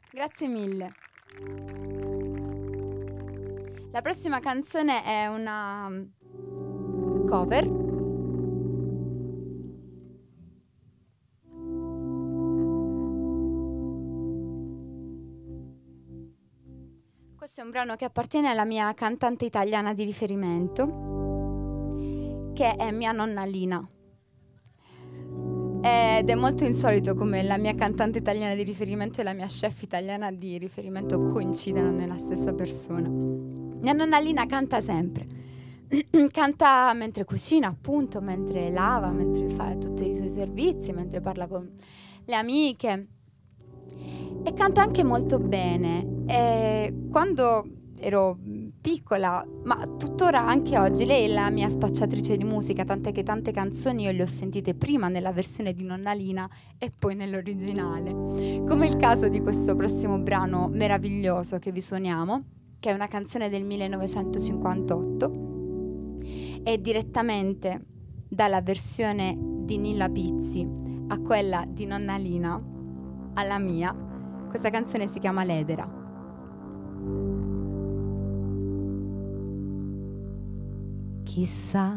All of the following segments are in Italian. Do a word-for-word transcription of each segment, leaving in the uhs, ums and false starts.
Grazie mille. La prossima canzone è una cover. Questo è un brano che appartiene alla mia cantante italiana di riferimento, che è mia nonna Lina. Ed è molto insolito come la mia cantante italiana di riferimento e la mia chef italiana di riferimento coincidano nella stessa persona. Mia nonna Lina canta sempre. Canta mentre cucina, appunto, mentre lava, mentre fa tutti i suoi servizi, mentre parla con le amiche. E canta anche molto bene. E quando ero piccola, ma tuttora anche oggi, lei è la mia spacciatrice di musica, tant'è che tante canzoni io le ho sentite prima nella versione di Nonna Lina e poi nell'originale. Come il caso di questo prossimo brano meraviglioso che vi suoniamo, che è una canzone del millenovecentocinquantotto, e direttamente dalla versione di Nilla Pizzi a quella di Nonna Lina, alla mia. Questa canzone si chiama Ledera. Chissà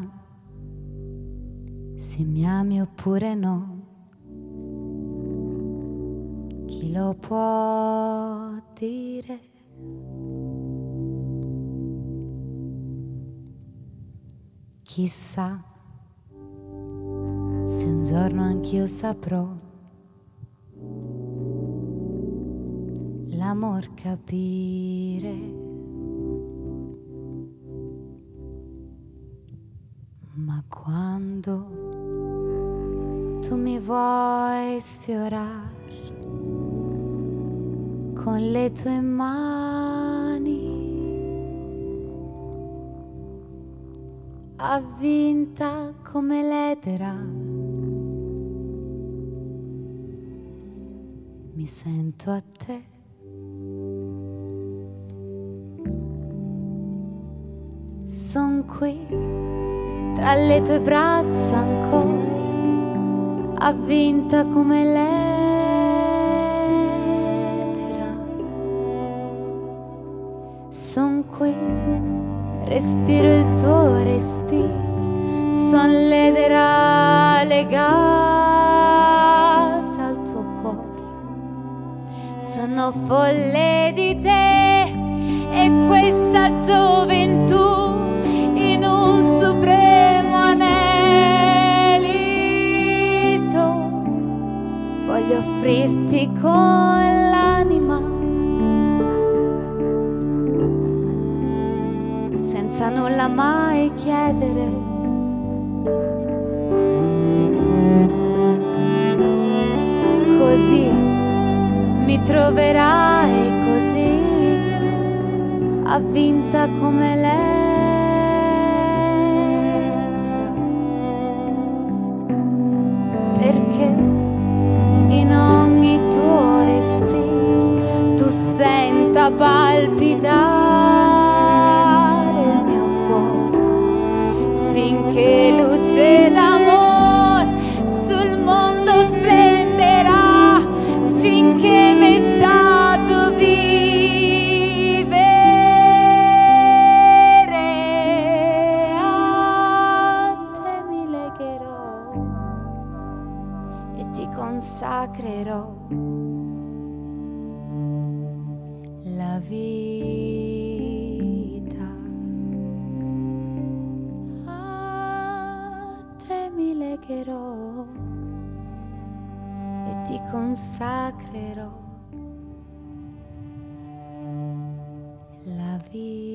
se mi ami oppure no, chi lo può dire? Chissà se un giorno anch'io saprò l'amor capire. Ma quando tu mi vuoi sfiorar con le tue mani, avvinta come l'edera, mi sento a te. Son qui tra le tue braccia ancora, avvinta come l'edera. Son qui, respiro il tuo respiro, son l'edera legata al tuo cuore. Sono folle di te e questa gioventù in un supremo anelito voglio offrirti con l'anima, senza nulla mai chiedere. Così mi troverai, così avvinta come lei. Perché in ogni tuo respiro tu senta palpitare il mio cuore, finché luce d'amore sul mondo splenderà, finché m'è dato vivere. A te mi legherò e ti consacrerò la vita. A te mi legherò e ti consacrerò la vita.